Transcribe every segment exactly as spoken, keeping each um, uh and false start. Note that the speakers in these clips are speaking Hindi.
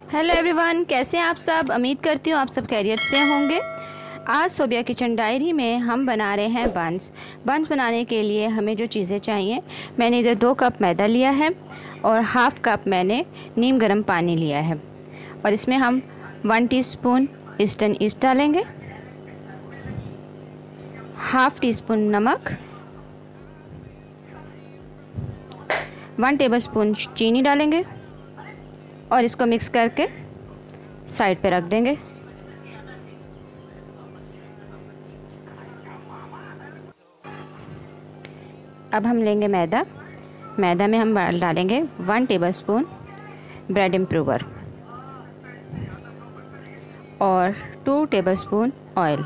हेलो एवरीवन, कैसे हैं आप सब। उम्मीद करती हूँ आप सब खैरियत से होंगे। आज सोबिया किचन डायरी में हम बना रहे हैं बंस। बंस बनाने के लिए हमें जो चीज़ें चाहिए, मैंने इधर दो कप मैदा लिया है और हाफ़ कप मैंने नीम गर्म पानी लिया है और इसमें हम वन टीस्पून ईस्टर्न ईस्ट डालेंगे, हाफ़ टी स्पून नमक, वन टेबलस्पून चीनी डालेंगे और इसको मिक्स करके साइड पे रख देंगे। अब हम लेंगे मैदा। मैदा में हम डालेंगे वन टेबलस्पून ब्रेड इम्प्रूवर और टू टेबलस्पून ऑयल।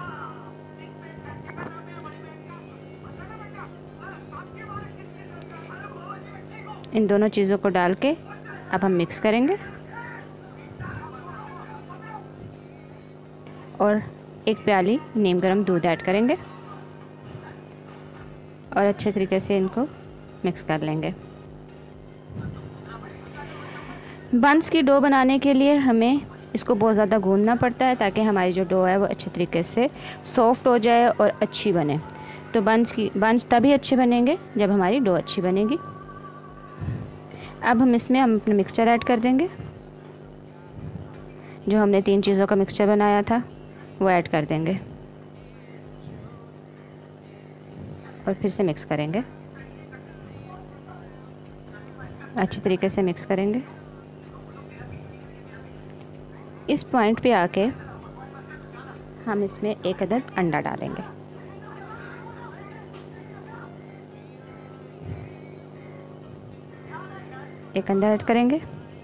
इन दोनों चीज़ों को डाल के अब हम मिक्स करेंगे और एक प्याली नीम गर्म दूध ऐड करेंगे और अच्छे तरीके से इनको मिक्स कर लेंगे। बंस की डो बनाने के लिए हमें इसको बहुत ज़्यादा गूंदना पड़ता है ताकि हमारी जो डो है वो अच्छे तरीके से सॉफ्ट हो जाए और अच्छी बने। तो बंस की बंस तभी अच्छे बनेंगे जब हमारी डो अच्छी बनेगी। अब हम इसमें हम अपना मिक्सचर ऐड कर देंगे। जो हमने तीन चीज़ों का मिक्सचर बनाया था वो ऐड कर देंगे और फिर से मिक्स करेंगे। अच्छी तरीके से मिक्स करेंगे। इस पॉइंट पे आके हम इसमें एक अदद अंडा डालेंगे। एक अंडा ऐड करेंगे।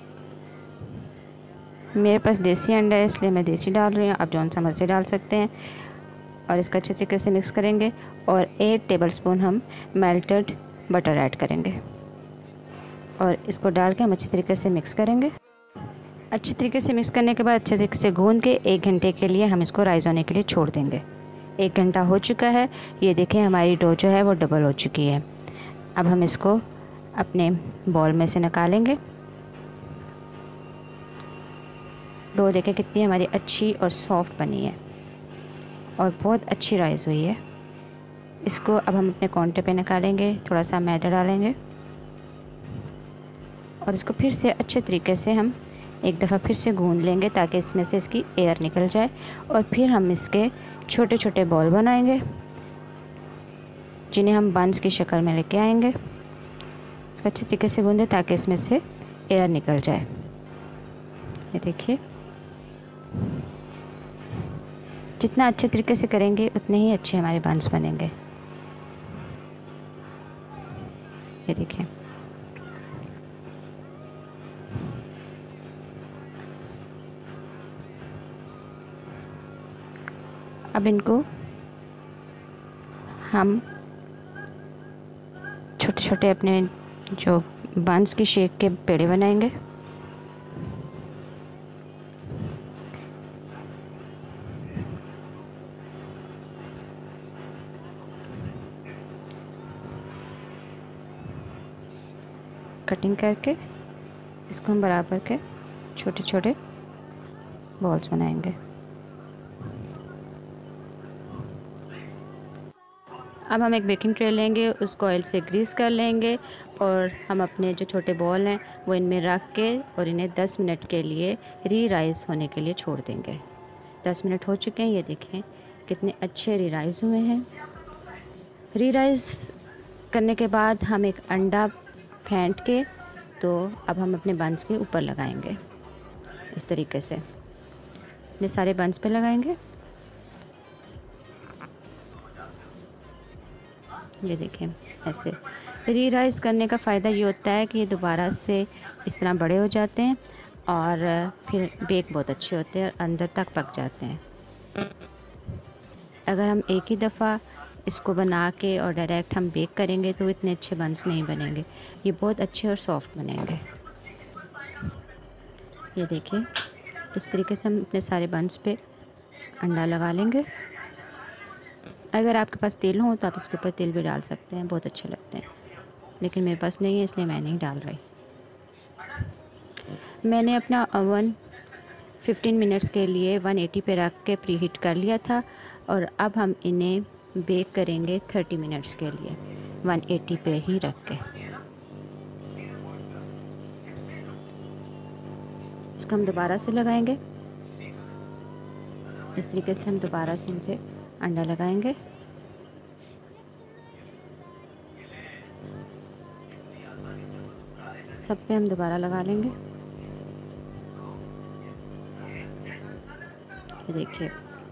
मेरे पास देसी अंडा है इसलिए मैं देसी डाल रही हूँ, आप जौन सा मर्ज़ी डाल सकते हैं। और इसको अच्छे तरीके से मिक्स करेंगे और एट टेबलस्पून हम मेल्टेड बटर ऐड करेंगे और इसको डाल के हम अच्छे तरीके से मिक्स करेंगे। अच्छे तरीके से मिक्स करने के बाद अच्छे तरीके से गूंद के एक घंटे के लिए हम इसको राइज़ होने के लिए छोड़ देंगे। एक घंटा हो चुका है, ये देखें हमारी डो जो है वो डबल हो चुकी है। अब हम इसको अपने बॉल में से निकालेंगे। डो देखें कितनी हमारी अच्छी और सॉफ्ट बनी है और बहुत अच्छी राइज़ हुई है। इसको अब हम अपने काउंटर पे निकालेंगे, थोड़ा सा मैदा डालेंगे और इसको फिर से अच्छे तरीके से हम एक दफ़ा फिर से गूंद लेंगे ताकि इसमें से इसकी एयर निकल जाए और फिर हम इसके छोटे छोटे बॉल बनाएंगे जिन्हें हम बंस की शक्ल में लेके आएंगे। इसको अच्छे तरीके से गूंदें ताकि इसमें से एयर निकल जाए। ये देखिए, जितना अच्छे तरीके से करेंगे उतने ही अच्छे हमारे बंस बनेंगे। ये देखिए, अब इनको हम छोटे छोटे अपने जो बंस की शेप के पेड़े बनाएंगे। कटिंग करके इसको हम बराबर के छोटे छोटे बॉल्स बनाएंगे। अब हम एक बेकिंग ट्रे लेंगे, उसको ऑयल से ग्रीस कर लेंगे और हम अपने जो छोटे बॉल हैं वो इनमें रख के और इन्हें दस मिनट के लिए री राइज़ होने के लिए छोड़ देंगे। दस मिनट हो चुके हैं, ये देखें कितने अच्छे री राइज़ हुए हैं। री राइज़ करने के बाद हम एक अंडा फेंट के तो अब हम अपने बंस के ऊपर लगाएंगे। इस तरीके से ये सारे बंस पे लगाएंगे। ये देखें, ऐसे री राइज़ करने का फ़ायदा ये होता है कि ये दोबारा से इस तरह बड़े हो जाते हैं और फिर बेक बहुत अच्छे होते हैं और अंदर तक पक जाते हैं। अगर हम एक ही दफ़ा इसको बना के और डायरेक्ट हम बेक करेंगे तो इतने अच्छे बंस नहीं बनेंगे। ये बहुत अच्छे और सॉफ्ट बनेंगे। ये देखिए, इस तरीके से हम अपने सारे बंस पे अंडा लगा लेंगे। अगर आपके पास तेल हो तो आप इसके ऊपर तेल भी डाल सकते हैं, बहुत अच्छे लगते हैं, लेकिन मेरे पास नहीं है इसलिए मैं नहीं डाल रही। मैंने अपना ओवन फिफ्टीन मिनट्स के लिए वन एटी पे रख के प्री हीट कर लिया था और अब हम इन्हें बेक करेंगे थर्टी मिनट्स के लिए वन एटी पे ही रख के। इसको हम दोबारा से लगाएंगे। इस तरीके से हम दोबारा से इन पे अंडा लगाएंगे। सब पे हम दोबारा लगा लेंगे। ये देखिए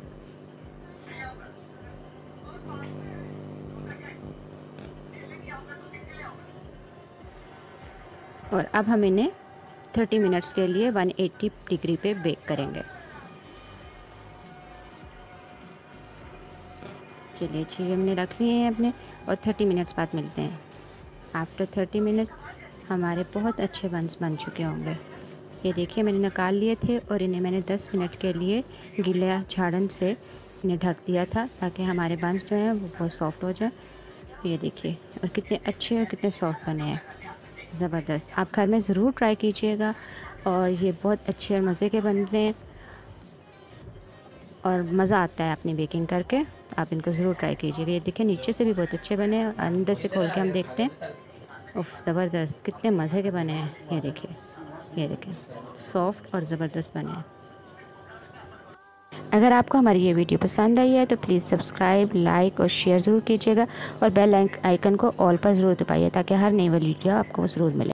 और अब हम इन्हें थर्टी मिनट्स के लिए वन एटी डिग्री पे बेक करेंगे। चलिए जी, हमने रख लिए हैं अपने और थर्टी मिनट्स बाद मिलते हैं। आफ्टर थर्टी मिनट्स हमारे बहुत अच्छे बंस बन चुके होंगे। ये देखिए मैंने निकाल लिए थे और इन्हें मैंने दस मिनट के लिए गीला झाड़न से इन्हें ढक दिया था ताकि हमारे बंस जो हैं वो बहुत सॉफ्ट हो जाए। ये देखिए और कितने अच्छे और कितने सॉफ्ट बने हैं, ज़बरदस्त। आप घर में ज़रूर ट्राई कीजिएगा और ये बहुत अच्छे और मज़े के बनते हैं और मज़ा आता है अपनी बेकिंग करके। आप इनको ज़रूर ट्राई कीजिएगा। ये देखिए नीचे से भी बहुत अच्छे बने हैं, अंदर से खोल के हम देखते हैं। उफ, ज़बरदस्त, कितने मज़े के बने हैं। ये देखिए, ये देखिए सॉफ्ट और ज़बरदस्त बने हैं। अगर आपको हमारी ये वीडियो पसंद आई है तो प्लीज़ सब्सक्राइब, लाइक और शेयर ज़रूर कीजिएगा और बेल आइकन को ऑल पर ज़रूर दबाइए ताकि हर नई वाली वीडियो आपको ज़रूर मिले।